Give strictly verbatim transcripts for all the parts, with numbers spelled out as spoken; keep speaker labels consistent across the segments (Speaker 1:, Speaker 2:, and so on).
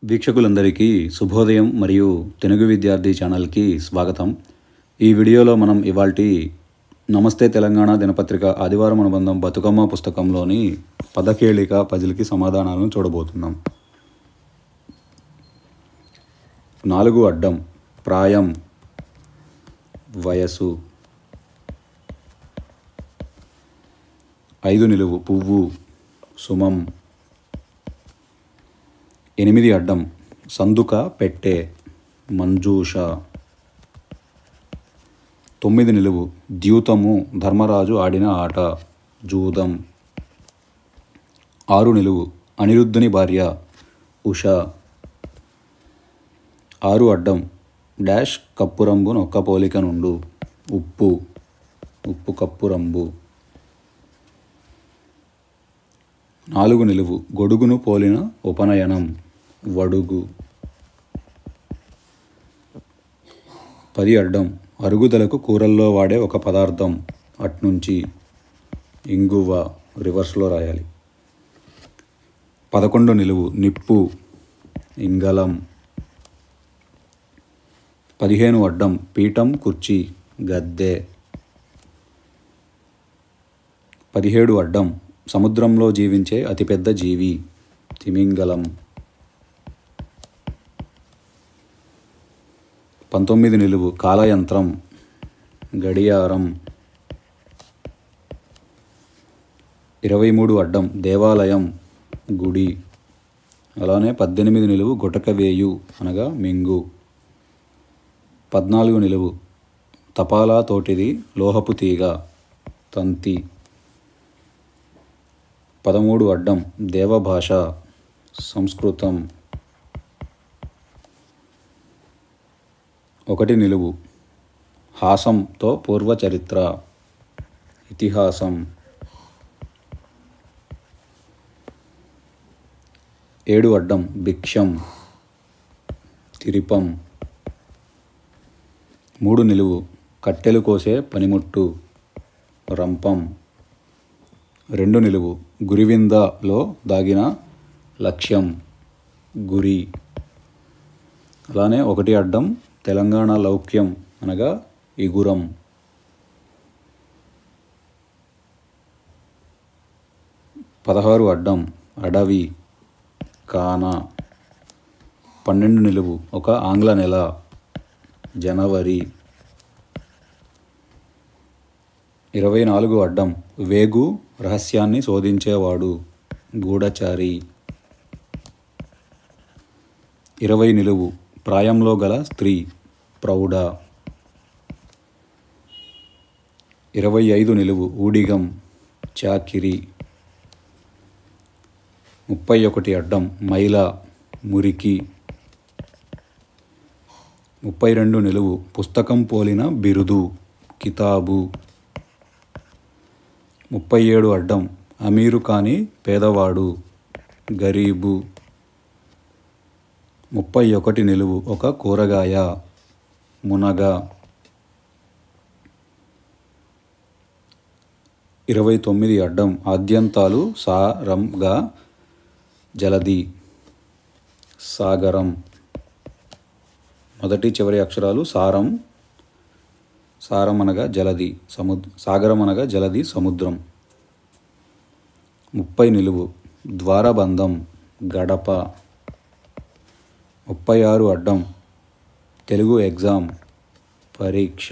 Speaker 1: వీక్షకులందరికీ శుభోదయం మరియు తెలుగు విద్యార్థి ఛానల్కి స్వాగతం. ఈ వీడియోలో మనం ఇవాల్టి నమస్తే తెలంగాణ దినపత్రిక ఆదివారం అనుబంధం బతుకమ్మ పుస్తకంలోని పదకేళిక పజిల్కి సమాధానాలను చూడబోతున్నాం. నాలుగు అడ్డం ప్రాయం వయసు. ఐదు నిలువు పువ్వు సుమం. ఎనిమిది అడ్డం సందుక పెట్టె మంజూష. తొమ్మిది నిలువు ద్యూతము ధర్మరాజు ఆడిన ఆట జూదం. ఆరు నిలువు అనిరుద్ధుని భార్య ఉష. ఆరు అడ్డం డాష్ కప్పురంబు నొక్క పోలిక నుండు ఉప్పు ఉప్పు కప్పురంబు. నాలుగు నిలువు గొడుగును పోలిన ఉపనయనం వడుగు. పది అడ్డం అరుగుదలకు కూరల్లో వాడే ఒక పదార్థం అట్నుంచి ఇంగువ రివర్స్లో రాయాలి. పదకొండు నిలువు నిప్పు ఇంగలం. పదిహేను అడ్డం పీఠం కుర్చీ గద్దె. పదిహేడు అడ్డం సముద్రంలో జీవించే అతిపెద్ద జీవి తిమింగలం. పంతొమ్మిది నిలువు కాలయంత్రం గడియారం. ఇరవై మూడు అడ్డం దేవాలయం గుడి. అలానే పద్దెనిమిది నిలువు గుటకవేయు అనగా మింగు. పద్నాలుగు నిలువు తపాలా తోటిది లోహపు తీగ తంతి. పదమూడు అడ్డం దేవభాష సంస్కృతం. ఒకటి నిలువు హాసంతో పూర్వచరిత్ర ఇతిహాసం. ఏడు అడ్డం భిక్షం తిరిపం. మూడు నిలువు కట్టెలు కోసే పనిముట్టు రంపం. రెండు నిలువు గురివిందలో దాగిన లక్ష్యం గురి. అలానే ఒకటి అడ్డం తెలంగాణ లౌక్యం అనగా ఇగురం. పదహారు అడ్డం అడవి కాన. పన్నెండు నిలువు ఒక ఆంగ్ల నెల జనవరి. ఇరవై నాలుగు అడ్డం వేగు రహస్యాన్ని శోధించేవాడు గూఢచారి. ఇరవై నిలువు ప్రాయంలో గల స్త్రీ ప్రౌఢ. ఇరవై ఐదు నిలువు ఊడిగం చాకిరి. ముప్పై ఒకటి అడ్డం మైల మురికి. ముప్పై రెండు నిలువు పుస్తకం పోలిన బిరుదు కితాబు. ముప్పై ఏడు అడ్డం అమీరు కాని పేదవాడు గరీబు. ముప్పై ఒకటి నిలువు ఒక కూరగాయ మునగ. ఇరవై తొమ్మిది అడ్డం ఆద్యంతాలు సారంగా జలది సాగరం. మొదటి చివరి అక్షరాలు సారం. సారం అనగా జలది సముద్ర సాగరం అనగా జలది సముద్రం. ముప్పై నిలువు ద్వారబంధం గడప. ముప్పై ఆరు అడ్డం తెలుగు ఎగ్జామ్ పరీక్ష.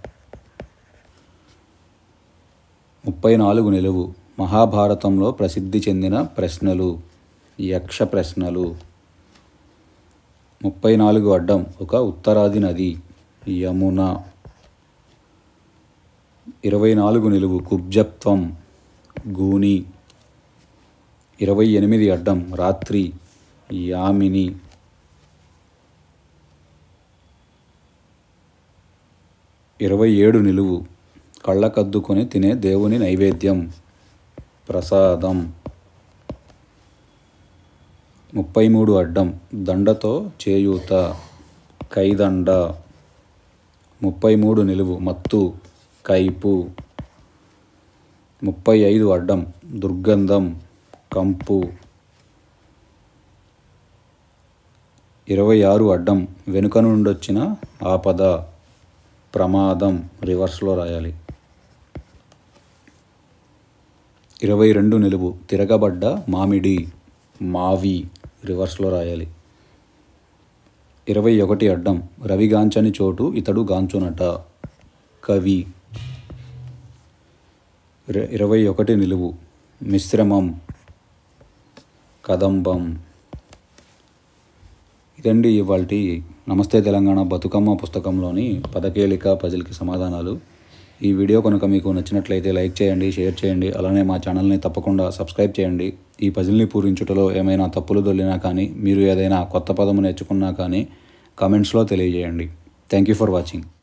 Speaker 1: ముప్పై నాలుగు నిలువు మహాభారతంలో ప్రసిద్ధి చెందిన ప్రశ్నలు యక్ష ప్రశ్నలు. ముప్పై నాలుగు అడ్డం ఒక ఉత్తరాది నది యమున. ఇరవై నాలుగు నిలువు కుబ్జత్వం గూని. ఇరవై ఎనిమిది అడ్డం రాత్రి యామిని. ఇరవై ఏడు నిలువు కళ్ళకద్దుకొని తినే దేవుని నైవేద్యం ప్రసాదం. ముప్పై మూడు అడ్డం దండతో చేయూత కైదండ. ముప్పై మూడు నిలువు మత్తు కైపు. ముప్పై ఐదు అడ్డం దుర్గంధం కంపు. ఇరవై ఆరు అడ్డం వెనుక నుండొచ్చిన ఆపద ప్రమాదం రివర్స్లో రాయాలి. ఇరవై రెండు నిలువు తిరగబడ్డ మామిడి మావి రివర్స్లో రాయాలి. ఇరవై ఒకటి అడ్డం రవిగాంచని చోటు ఇతడు గాంచునట కవి. ఇరవై ఒకటి నిలువు మిశ్రమం కదంబం. ఇదండి ఇవాల్టి నమస్తే తెలంగాణ బతుకమ్మ పుస్తకంలోని పదకేలిక పజిల్కి సమాధానాలు. ఈ వీడియో కనుక మీకు నచ్చినట్లయితే లైక్ చేయండి, షేర్ చేయండి. అలానే మా ఛానల్ని తప్పకుండా సబ్స్క్రైబ్ చేయండి. ఈ పజిల్ని పూరించుటలో ఏమైనా తప్పులు దొల్లినా కానీ, మీరు ఏదైనా కొత్త పదము నేర్చుకున్నా కానీ కామెంట్స్లో తెలియజేయండి. Thank you for watching.